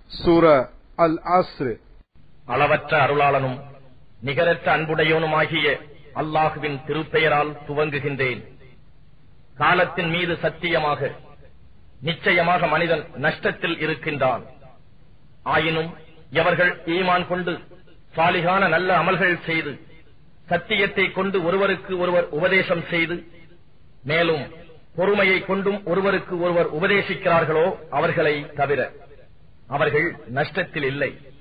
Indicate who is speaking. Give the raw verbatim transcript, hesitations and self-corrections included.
Speaker 1: சூரா அல் அஸ்ர்.
Speaker 2: அளவற்ற அருளாளனும் நிகரற்ற அன்புடையோனுமாகிய அல்லாஹுவின் திருப்பெயரால் துவங்குகின்றேன். காலத்தின் மீது சத்தியமாக, நிச்சயமாக மனிதன் நஷ்டத்தில் இருக்கின்றான். ஆயினும் எவர்கள் ஈமான் கொண்டு சாலிகான நல்ல அமல்கள் செய்து சத்தியத்தை கொண்டு ஒருவருக்கு ஒருவர் உபதேசம் செய்து மேலும் பொறுமையை கொண்டும் ஒருவருக்கு ஒருவர் உபதேசிக்கிறார்களோ அவர்களை தவிர அவர்கள் நஷ்டத்தில் இல்லை.